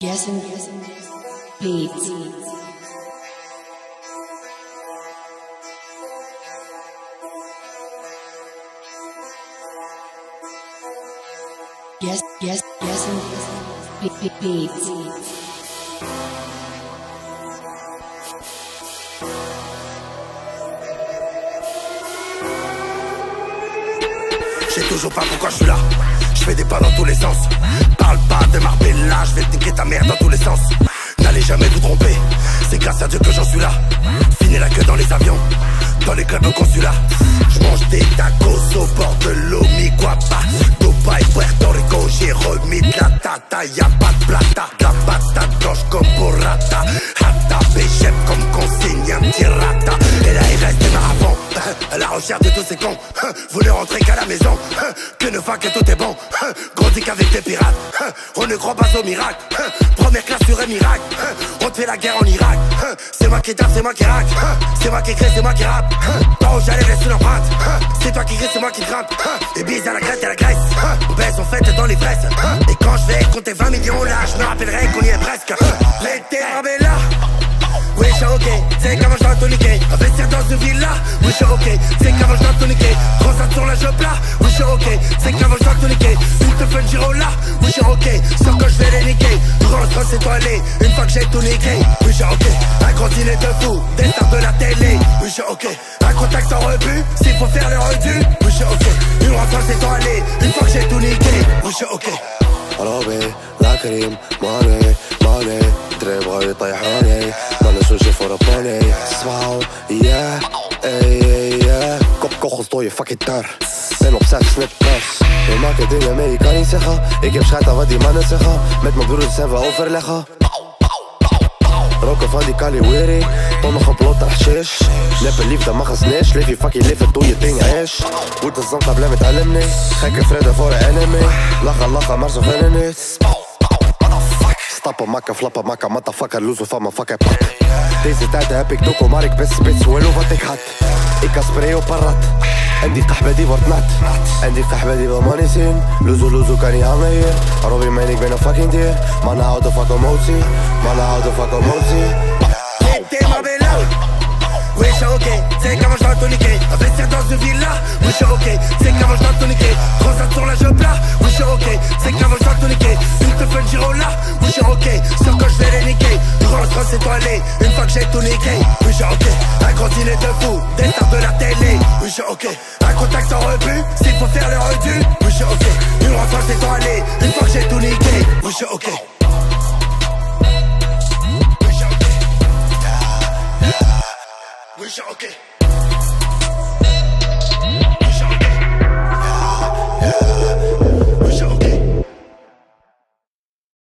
Guessing beats. Guessing beats. Je sais toujours pas pourquoi je suis là. Je fais des pas dans tous les sens. Parle pas de Marbella, je vais niquer ta mère dans tous les sens. N'allez jamais vous tromper, c'est grâce à Dieu que j'en suis là. Finis la queue dans les avions, dans les clubs au consulat. Je mange des tacos au bord de l'eau, mi guapa. Dubaï, Puerto Rico, j'ai remis de la tata. Y'a pas de plata, de la patate blanche comme burrata. Hata, béchep comme consigne, un petit rata. Et là il reste des maravons, à la recherche de tous ces cons. Vous ne rentrez qu'à la maison, que ne va que tout est bon. Grandis qu'avec des pirates, on ne croit pas au miracle. Première classe sur un miracle, on te fait la guerre en Irak. C'est moi qui tape, c'est moi qui rack. C'est moi qui crée, c'est moi qui rappe. Pas où j'allais, reste une empreinte. C'est toi qui crie, c'est moi qui grimpe. Et bise à la Grèce et la Grèce. Baisse en fait dans l'ivresse. Et quand je vais compter 20 millions là, je me rappellerai qu'on y est presque. L'été Marbella, oui je suis ok, c'est qu'avant je dois tout niquer. Investir dans une villa, oui je suis ok, c'est qu'avant je dois tout niquer. Transat sur la job là, oui je suis ok, c'est qu'avant je dois tout niquer. Une te fun Giro là, oui je suis ok, sauf que je vais les niquer. Rentre c'est toilé, une fois que j'ai tout niqué. Oui je suis ok, un gros dîner de fou, des stars de la télé. Oui je suis ok, un contact sans rebut, s'il faut faire le redu. Oui je suis ok, une rentre c'est toilé, une fois que j'ai tout niqué. Oui je suis ok. ربي لا كريم ماني دريبغا يطيحوني ما نسوش يفرقوني اسمعوا ياه kop stoor je fucking daar. Ben op 6 snippers. We maken dingen mee, je kan niet zeggen. Ik heb scheid aan wat die mannen zeggen. Met mijn broers zijn we overleggen. Roken van die Kaliwiri, tonnige blote hashish. Neppe liefde mag een snitch. Leef je fucking leven, doe je ding is. Moet de zon kabelen met LM niet. Gekke vrede voor een enemy. Lachen, maar ze willen niet. Stappen maken, flappen maken, motherfucker, loser van mijn fucking pad. Deze tijden heb ik doeko, maar ik ben spits, wel wat ik had. Ik kan sprayen op een rat. En die kahbe die wordt nat. En die kahbe die wil money zien. Loser kan niet hangen hier. Robbie meen ik ben een fucking dier. Mannen houden van commotie. L'été Marbella, oui je suis ok, c'est qu'avant je dois tout niquer. Investir dans une villa, oui je suis ok, c'est qu'avant je dois tout niquer. Transat sur la job là, oui je suis ok, c'est qu'avant je dois tout niquer. Une te fun Giro là, oui je suis ok, sauf que je vais les niquer. Rentre c'est toilé, une fois que j'ai tout niqué. Oui je suis ok, un gros dîner de fou, des stars de la télé. Oui je suis ok, un contact sans rebut, s'il faut faire le redu. Oui je suis ok, une rentre c'est toilé, une fois que j'ai tout niqué. Oui je suis ok. We shall okay.